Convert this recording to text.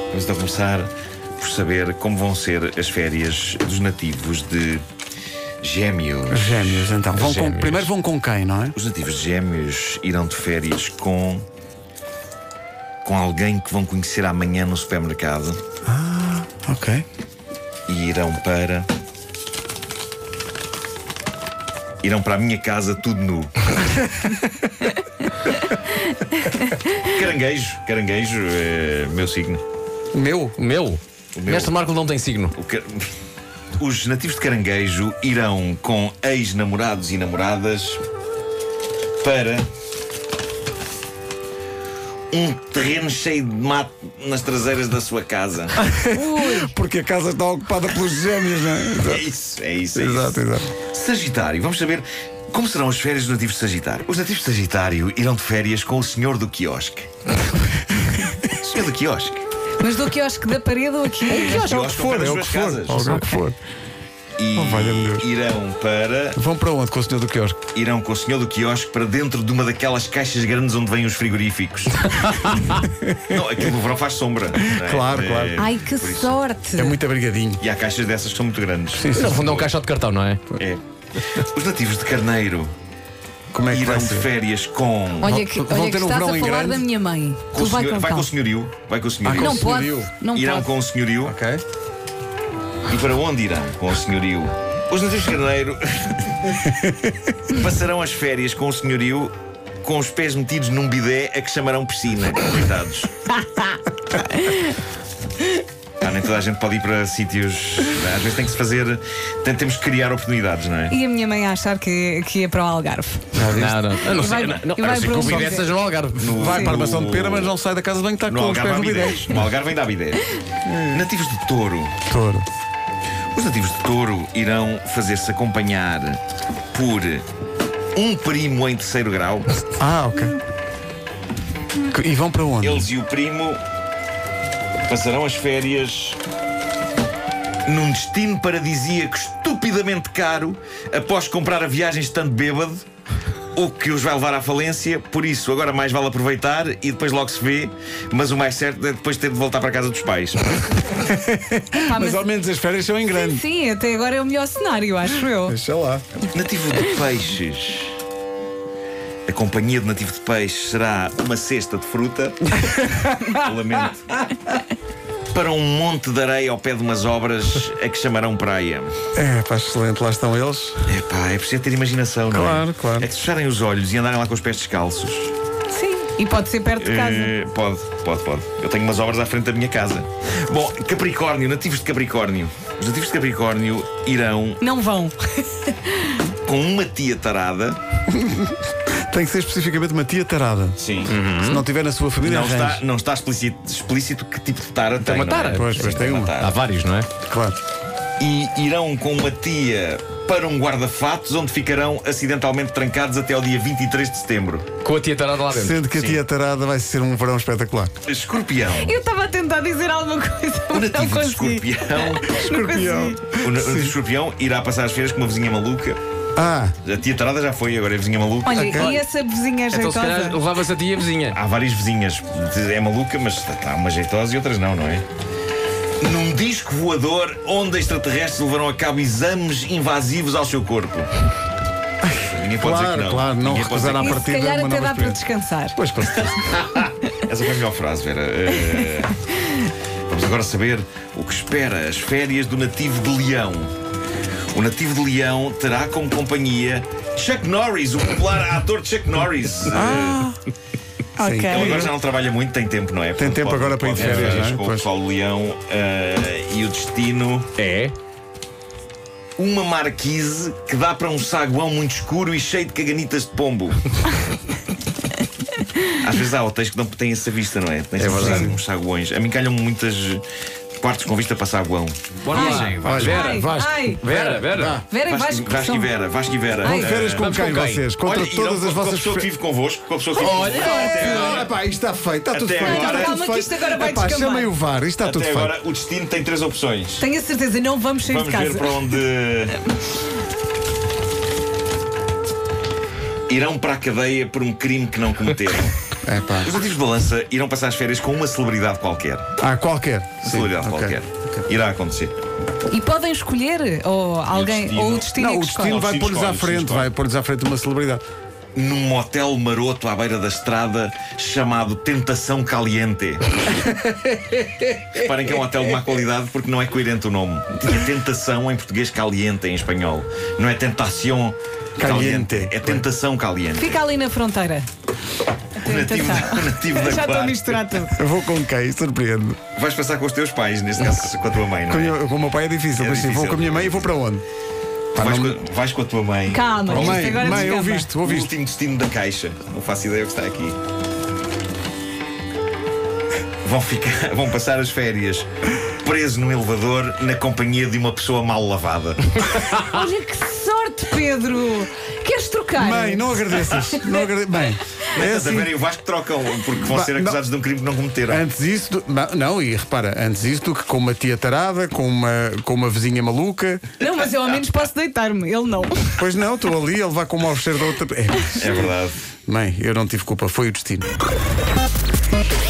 Vamos então começar por saber como vão ser as férias dos nativos de Gêmeos. Gêmeos, então. Primeiro vão com quem, não é? Os nativos de Gêmeos irão de férias com alguém que vão conhecer amanhã no supermercado. Ah, ok. E irão para a minha casa tudo nu. Caranguejo é meu signo. Meu? O meu. Mestre Marco não tem signo. Os nativos de Caranguejo irão com ex-namorados e namoradas para um terreno cheio de mato nas traseiras da sua casa. Porque a casa está ocupada pelos gêmeos, não é? É isso. Exato. Sagitário, vamos saber como serão as férias dos nativos de Sagitário. Os nativos de Sagitário irão de férias com o senhor do quiosque. Senhor do quiosque. Mas do quiosque da parede ou aqui? É o que for. E irão para... Vão para onde com o senhor do quiosque? Irão com o senhor do quiosque para dentro de uma daquelas caixas grandes onde vêm os frigoríficos. Não, aquilo no verão faz sombra. Não é? Claro. Ai, que sorte! É muito abrigadinho. E há caixas dessas que são muito grandes. Sim. No fundo é um caixote de cartão, não é? É. Os nativos de Carneiro irão de férias com... Olha que estás a falar grande da minha mãe. Vai com o senhorio. Não pode. Irão com o senhorio. Ok. E para onde irão com o senhorio? Os nativos de Carneiro passarão as férias com o senhorio com os pés metidos num bidé a que chamarão piscina. Coitados. Nem toda a gente pode ir para sítios. Às vezes tem que se fazer. Temos que criar oportunidades, não é? E a minha mãe a achar que ia para o Algarve. Não sei que o bidé seja no Algarve. Vai para a armação de pera, mas não sai da casa de banho, está com os pés no bidé. No Algarve ainda há bidé. Nativos de Touro. Os nativos de Touro irão fazer-se acompanhar por um primo em 3º grau. Ok. E vão para onde? Eles e o primo passarão as férias num destino paradisíaco estupidamente caro após comprar a viagem estando bêbado, o que os vai levar à falência. Por isso, agora mais vale aproveitar e depois logo se vê. Mas o mais certo é depois ter de voltar para a casa dos pais. Mas ao menos as férias são em grande. Sim, até agora é o melhor cenário, acho eu. Deixa lá. Nativo de Peixes. A companhia de nativo de peixes será uma cesta de fruta. Lamento. Para um monte de areia ao pé de umas obras a que chamarão praia. Excelente, lá estão eles. É preciso ter imaginação, não é? Claro. É que se fecharem os olhos e andarem lá com os pés descalços. Sim, e pode ser perto de casa. Pode. Eu tenho umas obras à frente da minha casa. Bom, Capricórnio, nativos de Capricórnio. Os nativos de Capricórnio irão... Não vão. Com uma tia tarada. Tem que ser especificamente uma tia tarada. Sim. Se não tiver na sua família, não está explícito que tipo de tara tem. Uma tara? Pois tem uma. Há vários, não é? Claro. E irão com uma tia para um guarda-fatos onde ficarão acidentalmente trancados até ao dia 23 de setembro. Com a tia tarada lá dentro. Sendo que a tia tarada vai ser um verão espetacular. Escorpião. Eu estava a tentar dizer alguma coisa. O nativo de Escorpião. O nativo de Escorpião irá passar as férias com uma vizinha maluca. A tia tarada já foi, agora é a vizinha maluca. Olha, e essa vizinha jeitosa? Então se calhar levava-se a tia vizinha. Há várias vizinhas. É maluca, mas há umas jeitosas e outras não é? Num disco voador onde extraterrestres levarão a cabo exames invasivos ao seu corpo. Ninguém pode dizer que não. Claro, não recusar à E se partida. calhar uma até nova dá para experiência. descansar. Pois, com certeza. Essa foi a melhor frase, Vera. Vamos agora saber o que espera as férias do nativo de Leão. O nativo de Leão terá como companhia Chuck Norris, o popular ator Chuck Norris. Ok. Ele agora já não trabalha muito, tem tempo, não é? Tem tempo agora para ir de férias, não é? Com o pessoal do Leão. E o destino é uma marquise que dá para um saguão muito escuro e cheio de caganitas de pombo. Às vezes há hotéis que não têm essa vista, não é? Tem uns saguões. A mim calham muitas quartos com vista para saguão. Bora lá. Vera e Vasco. Vasco e Vera. Vão de férias com Vamos quem com quem? vocês? Contra todas as vossas... Com a pessoa que vive convosco. Com a pessoa que vive convosco. Isto está feito, está tudo Até feito. agora- Calma que isto agora vai descambar. Chamem o VAR, isto está tudo Até feito. agora o destino tem 3 opções. Tenho a certeza, não vamos sair Vamos de ver casa. para onde... Irão para a cadeia por um crime que não cometeram. Os nativos de Balança irão passar as férias com uma celebridade qualquer. Qualquer. Celebridade qualquer. Irá acontecer. E podem escolher ou alguém ou o destino Não, é o que escolhe. destino vai pôr-lhes à frente, vai pôr-lhes à frente uma celebridade. Num motel maroto à beira da estrada chamado Tentação Caliente. Reparem que é um hotel de má qualidade porque não é coerente o nome. É Tentação em português, Caliente em espanhol. Não é Tentação Caliente, é Tentação Caliente. Fica ali na fronteira. O nativo da Já estou a Guarda. misturar tudo. Eu vou com quem? Surpreendo. Vais passar com os teus pais, neste caso com a tua mãe, não é? Com o meu pai é difícil, mas sim, difícil. vou com a minha mãe e vou para onde? Vais com a tua mãe. Calma, Para o isto último- agora Mãe, descamba. ouviste? o último destino da caixa. Não faço ideia o que está aqui. Vão passar as férias presos no elevador na companhia de uma pessoa mal lavada. Olha que sorte, Pedro! Queres trocar? Mãe, não agradeças. Não Mãe, é Estás a assim. ver, e o Vasco trocam, porque vão ser acusados de um crime que não cometeram. Antes disso, não, e repara, antes disso do que com uma tia tarada, com uma vizinha maluca. Não, mas eu ao menos posso deitar-me, ele não. Pois não, estou ali a levar com o mau cheiro da outra. É verdade. Mãe, eu não tive culpa, foi o destino.